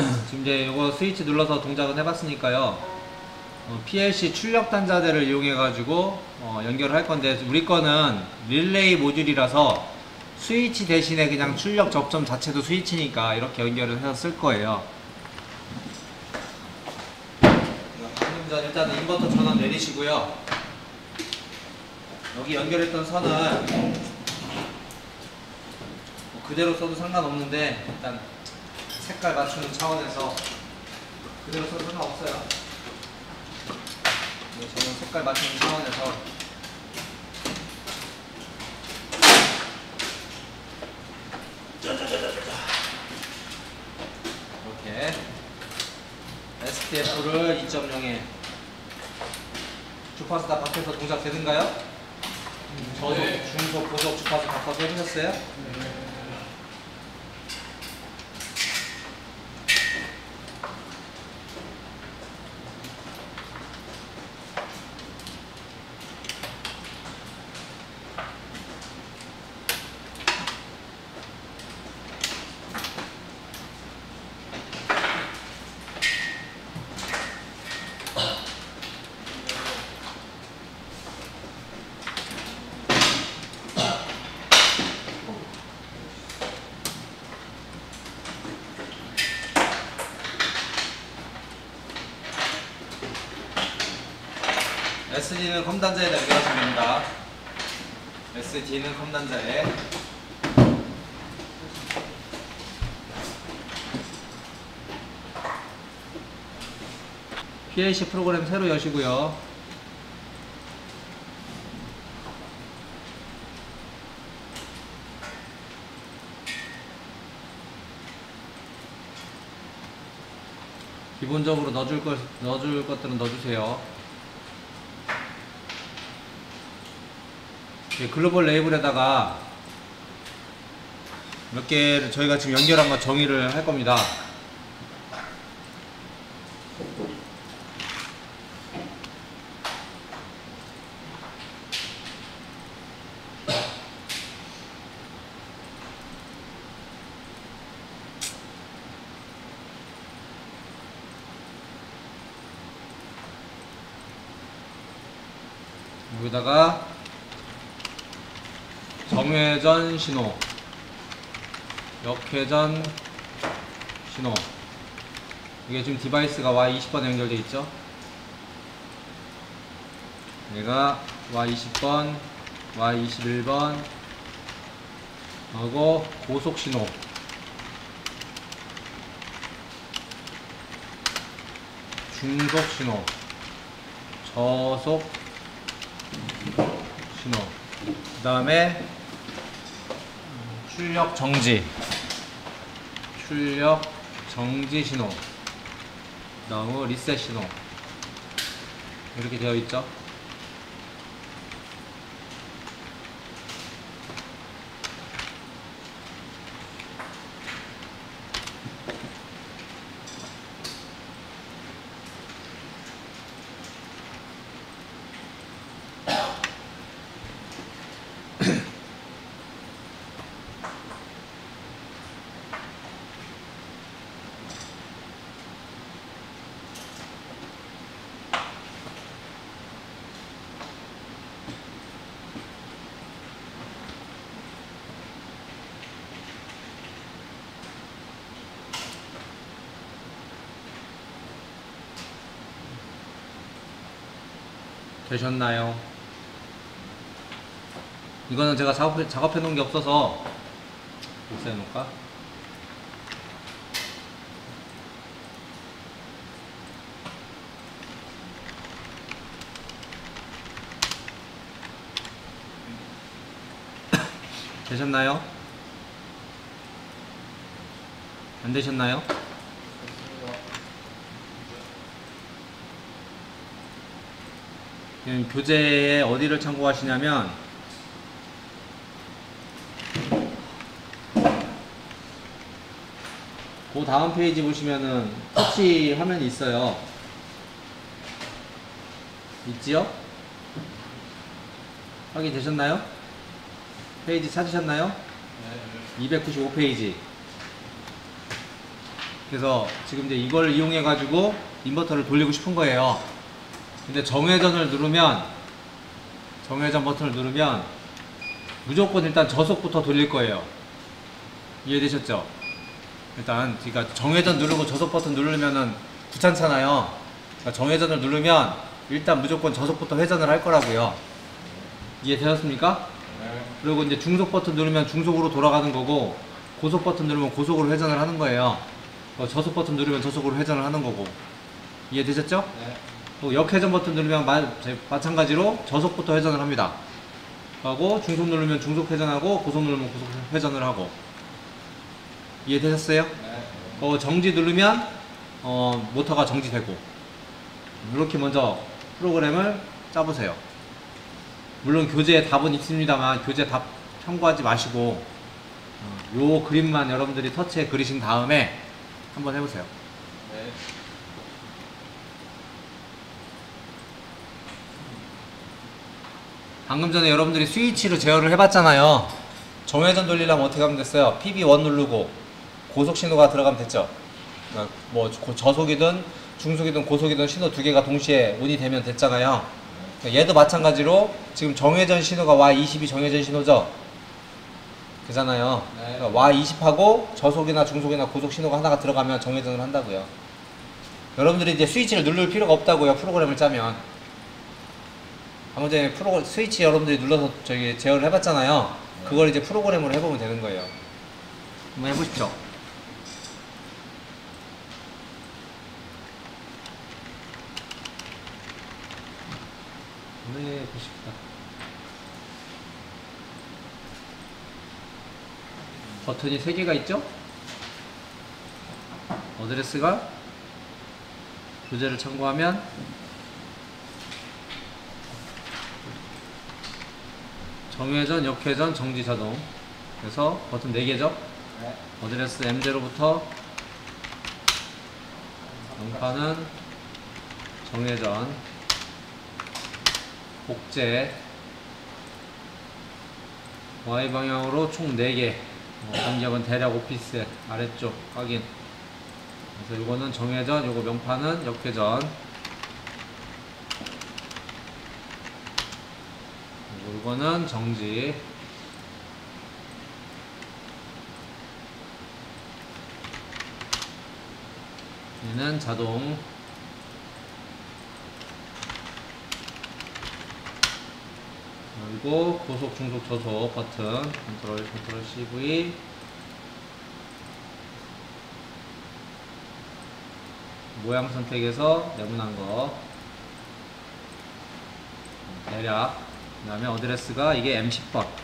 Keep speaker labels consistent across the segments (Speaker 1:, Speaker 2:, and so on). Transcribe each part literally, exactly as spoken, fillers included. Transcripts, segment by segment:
Speaker 1: 지금 이제 이거 스위치 눌러서 동작은 해봤으니까요. 어, 피엘씨 출력 단자대를 이용해 가지고 어, 연결을 할 건데, 우리 거는 릴레이 모듈이라서 스위치 대신에 그냥 출력 접점 자체도 스위치니까 이렇게 연결을 해서 쓸 거예요. 방금 전 일단 인버터 전원 내리시고요. 여기 연결했던 선은 뭐 그대로 써도 상관없는데, 일단 색깔 맞추는 차원에서 그대로 써도 상관없어요. 저는 색깔 맞추는 차원에서 이렇게 에스티에프를 이 점 영에 주파수 다 바뀌어서 동작 되는가요? 저속, 중속, 고속 주파수 바꿔서 해주셨어요? 네. 에스디는 컴 단자에 연결하시면 됩니다. 에스디는 컴 단자에. 피엘씨 프로그램 새로 여시고요. 기본적으로 넣어줄 것, 넣어줄 것들은 넣어주세요. 글로벌 레이블에다가 몇 개를 저희가 지금 연결한 거 정의를 할 겁니다. 여기다가 정회전 신호, 역회전 신호. 이게 지금 디바이스가 와이 이십 번에 연결되어 있죠. 얘가 와이 이십 번, 와이 이십일 번 하고 고속 신호, 중속 신호, 저속 신호, 그 다음에 출력 정지, 출력 정지 신호, 그 다음에 리셋 신호, 이렇게 되어 있죠. 되셨나요? 이거는 제가 작업해, 작업해 놓은 게 없어서 복사해 놓을까? 되셨나요? 안 되셨나요? 교재에 어디를 참고하시냐면 그 다음 페이지 보시면은 터치 화면이 있어요. 있지요? 확인되셨나요? 페이지 찾으셨나요? 네. 이백구십오 페이지. 그래서 지금 이제 이걸 이용해 가지고 인버터를 돌리고 싶은 거예요. 근데 정회전을 누르면 정회전 버튼을 누르면 무조건 일단 저속부터 돌릴 거예요. 이해되셨죠? 일단 그러니까 정회전 누르고 저속 버튼 누르면은 귀찮잖아요. 그러니까 정회전을 누르면 일단 무조건 저속부터 회전을 할 거라고요. 이해되셨습니까?
Speaker 2: 네.
Speaker 1: 그리고 이제 중속 버튼 누르면 중속으로 돌아가는 거고, 고속 버튼 누르면 고속으로 회전을 하는 거예요. 어, 저속 버튼 누르면 저속으로 회전을 하는 거고. 이해되셨죠?
Speaker 2: 네.
Speaker 1: 또 역회전 버튼 누르면 마, 마찬가지로 저속부터 회전을 합니다. 하고 중속 누르면 중속 회전하고 고속 누르면 고속 회전을 하고. 이해되셨어요?
Speaker 2: 네.
Speaker 1: 어, 정지 누르면 어, 모터가 정지되고. 이렇게 먼저 프로그램을 짜보세요. 물론 교재에 답은 있습니다만 교재 답 참고하지 마시고 어, 요 그림만 여러분들이 터치해 그리신 다음에 한번 해보세요.
Speaker 2: 네.
Speaker 1: 방금 전에 여러분들이 스위치로 제어를 해봤잖아요. 정회전 돌리려면 어떻게 하면 됐어요? 피비 일 누르고 고속 신호가 들어가면 됐죠. 그러니까 뭐 저속이든 중속이든 고속이든 신호 두 개가 동시에 온이 되면 됐잖아요. 그러니까 얘도 마찬가지로 지금 정회전 신호가 와이 이십이 정회전 신호죠. 그잖아요.
Speaker 2: 네.
Speaker 1: 그러니까 와이 이십하고 저속이나 중속이나 고속 신호가 하나가 들어가면 정회전을 한다고요. 여러분들이 이제 스위치를 누를 필요가 없다고요. 프로그램을 짜면. 방금 전에 프로 스위치 여러분들이 눌러서 저기 제어를 해봤잖아요. 그걸 이제 프로그램으로 해보면 되는 거예요. 한번 해보십시오. 네, 보십시다. 버튼이 세 개가 있죠? 어드레스가 교재를 참고하면 정회전, 역회전, 정지 자동. 그래서 버튼 네 개죠?
Speaker 2: 네.
Speaker 1: 어드레스 엠 제로부터 영판은 정회전, 복제, Y 방향으로 총 네 개. 어, 간격은 대략 오피스 아래쪽 확인. 그래서 이거는 정회전, 요거 명판은 역회전. 그리고 이거는 정지. 얘는 자동. 그리고 고속, 중속, 저속 버튼 컨트롤, 컨트롤 씨브이. 모양 선택해서 네모난 거 대략. 그 다음에 어드레스가 이게 엠 십 번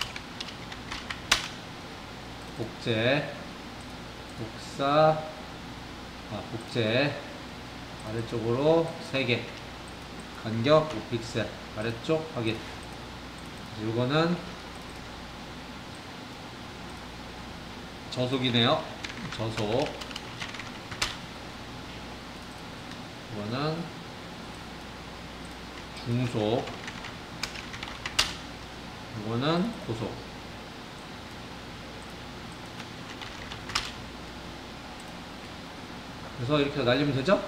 Speaker 1: 복제, 복사, 아, 복제 아래쪽으로 세 개 간격 오 픽셀 아래쪽 확인. 이거는 저속이네요. 저속. 이거는 중속. 이거는 고속. 그래서 이렇게 날리면 되죠?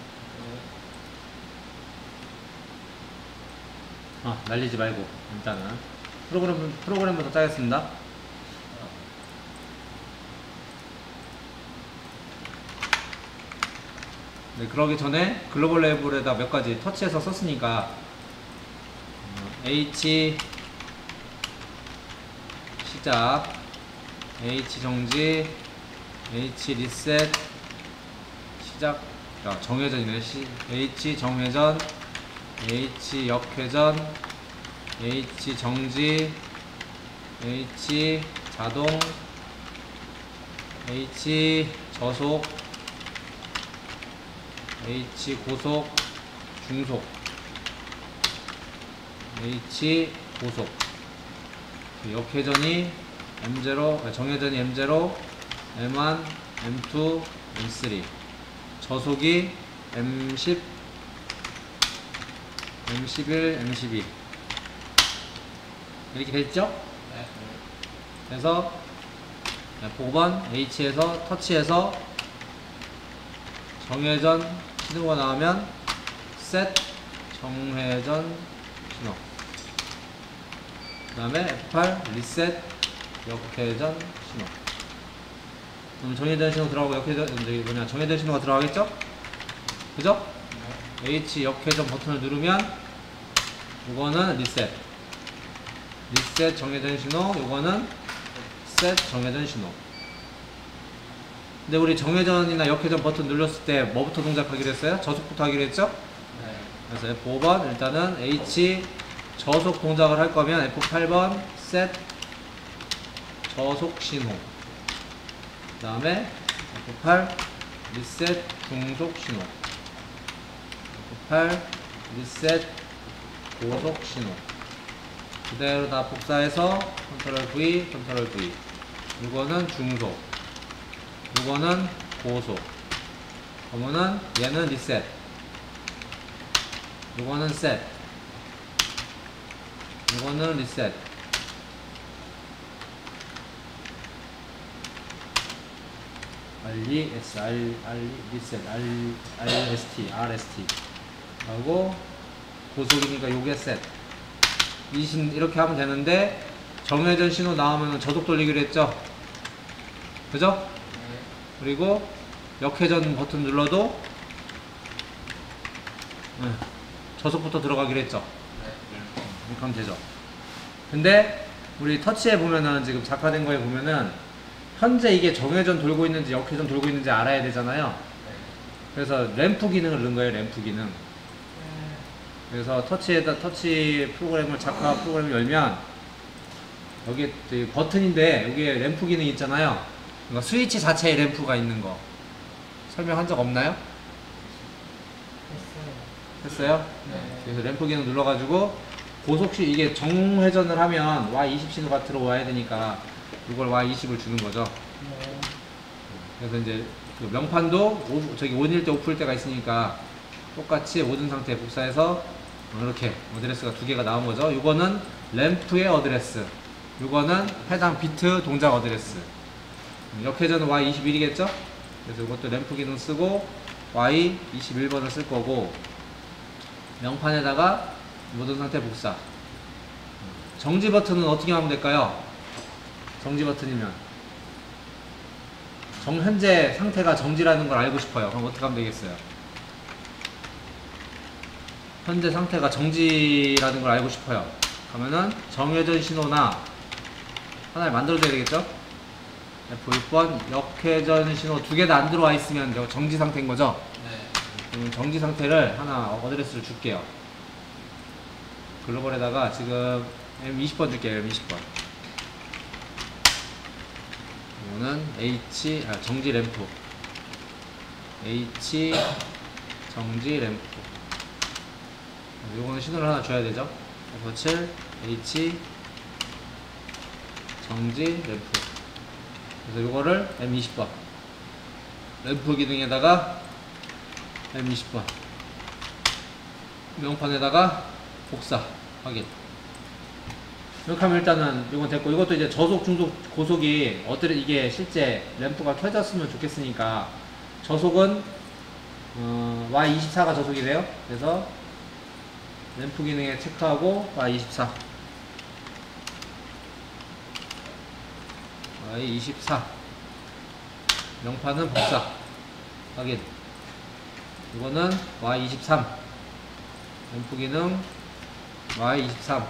Speaker 1: 아, 날리지 말고 일단은 프로그램, 프로그램부터 짜겠습니다. 네, 그러기 전에 글로벌 레벨에다 몇 가지 터치해서 썼으니까 H 시작, H 정지, H 리셋, 시작. 아, 정회전이네. 시, H 정회전, H 역회전, H 정지, H 자동, H 저속, H 고속, 중속, H 고속. 역회전이 엠 제로, 정회전이 엠 제로, 엠 원, 엠 투, 엠 쓰리. 저속이 엠 십, 엠 십일, 엠 십이. 이렇게 됐죠?
Speaker 2: 네.
Speaker 1: 그래서 오 번 H에서 터치해서 정회전 신호가 나오면 set 정회전 신호. 그 다음에 에프 팔 리셋 역회전 신호. 그럼 정회전 신호 들어가고 역회전, 저기 뭐냐, 정회전 신호가 들어가겠죠? 그죠? 네. H 역회전 버튼을 누르면 이거는 리셋. 리셋 정회전 신호, 이거는 셋 정회전 신호. 근데 우리 정회전이나 역회전 버튼 눌렀을 때 뭐부터 동작하기로 했어요? 저속부터 하기로 했죠? 네. 그래서 에프 오 번 일단은 H 저속 동작을 할 거면 에프 팔 번 셋 저속 신호. 그 다음에 에프 팔 리셋 중속 신호. 에프 팔 리셋 고속 신호. 그대로 다 복사해서 컨트롤 V, 컨트롤 V. 이거는 중속. 이거는 고속. 그러면은 얘는 리셋. 이거는 셋. 이거는 리셋. 알리 S, R, R, 리셋, R, RST, RST. 하고 고속이니까 요게 셋. 이렇게 하면 되는데 정회전 신호 나오면 저속 돌리기로 했죠? 그죠? 네. 그리고 역회전 버튼 눌러도 네. 저속부터 들어가기로 했죠? 네. 이렇게 하면 되죠. 근데 우리 터치에 보면은 지금 작화된 거에 보면은 현재 이게 정회전 돌고 있는지 역회전 돌고 있는지 알아야 되잖아요. 네. 그래서 램프 기능을 넣은 거예요. 램프 기능. 네. 그래서 터치에다 터치 프로그램을 작화 프로그램을 열면 여기 버튼인데 여기에 램프 기능 있잖아요. 그러니까 스위치 자체에 램프가 있는 거 설명한 적 없나요? 했어요. 했어요? 네. 그래서 램프 기능 눌러가지고 고속시 이게 정회전을 하면 와이 이십 신호가 들어와야 되니까 이걸 와이 이십을 주는 거죠. 네. 그래서 이제 그 명판도 오, 저기 온일 때 오프일 때가 있으니까 똑같이 오든 상태에 복사해서 이렇게 어드레스가 두 개가 나온 거죠. 이거는 램프의 어드레스, 이거는 해당 비트 동작 어드레스. 역회전은 와이 이십일이겠죠? 그래서 이것도 램프 기능 쓰고 와이 이십일 번을 쓸 거고, 명판에다가 모든 상태 복사. 정지 버튼은 어떻게 하면 될까요? 정지 버튼이면 정, 현재 상태가 정지라는 걸 알고 싶어요. 그럼 어떻게 하면 되겠어요? 현재 상태가 정지라는 걸 알고 싶어요. 그러면은 정회전 신호나 하나를 만들어줘야 되겠죠? 에프 육 번 역회전 신호 두 개 다 안 들어와 있으면 정지 상태인 거죠? 네. 그러면 정지 상태를 하나 어드레스를 줄게요. 글로벌에다가 지금 엠 이십 번 줄게요. 엠 이십 번. 이거는 H 아, 정지 램프. H 정지 램프. 요거는 신호를 하나 줘야 되죠. 에프 칠 H 정지 램프. 그래서 요거를 엠 이십 번 램프 기능에다가 엠 이십 번 명판에다가 복사 확인. 이렇게 하면 일단은 이건 됐고, 이것도 이제 저속, 중속, 고속이 어떻게 이게 실제 램프가 켜졌으면 좋겠으니까 저속은 어, 와이 이십사가 저속이래요. 그래서 램프 기능에 체크하고 와이 이십사 와이 이십사 명판은 복사 확인. 이거는 와이 이십삼 램프 기능 와이 이십삼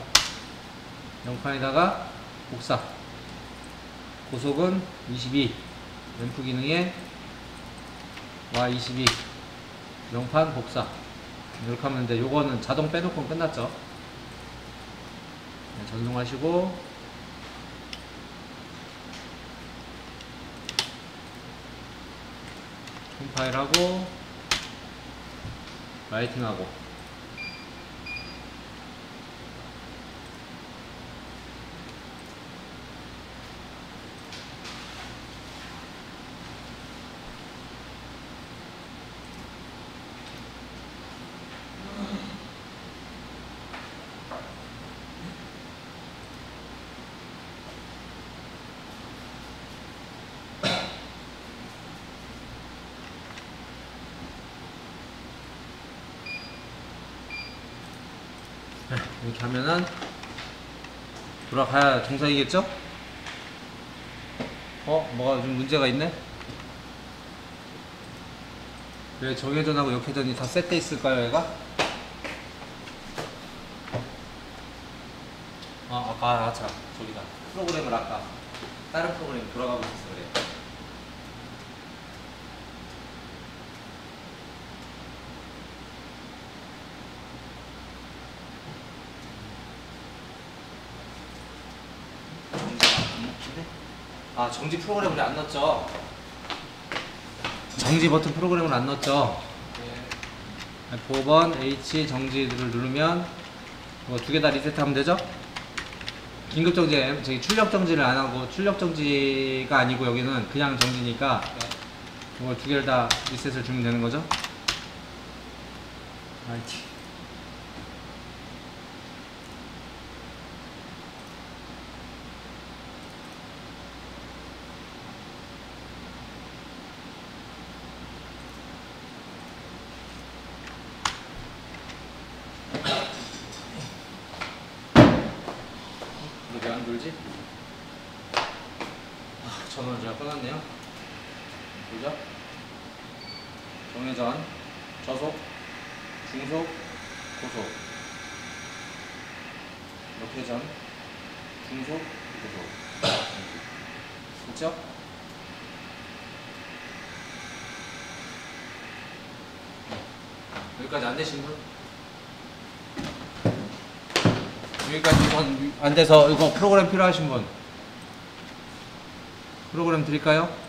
Speaker 1: 명판에다가 복사. 고속은 이십이 램프 기능에 와이 이십이 명판 복사. 이렇게 하면 되는데 요거는 자동 빼놓고 끝났죠. 네, 전송하시고 컴파일하고 라이팅하고. 이렇게 하면은 돌아가야 정상이겠죠? 어? 뭐가 좀 문제가 있네? 왜 정회전하고 역회전이 다 셋돼 있을까요, 얘가? 아, 아까, 아, 자, 저기다. 프로그램을 아까 다른 프로그램이 돌아가고 있어서 그래요. 아, 정지 프로그램을 안 넣었죠? 정지 버튼 프로그램을 안 넣었죠? 오 번 H 정지를 누르면 두 개 다 리셋하면 되죠? 긴급 정지, 저기 출력 정지를 안 하고 출력 정지가 아니고 여기는 그냥 정지니까 이거 두 개를 다 리셋을 주면 되는 거죠? 아이티. 왜 안 돌지? 아, 전원을 제가 끊었네요. 보죠? 정회전, 저속, 중속, 고속, 역회전, 중속, 고속. 그렇죠? 여기까지 안 되신 분? 여기까지 안 돼서 이거 프로그램 필요하신 분? 프로그램 드릴까요?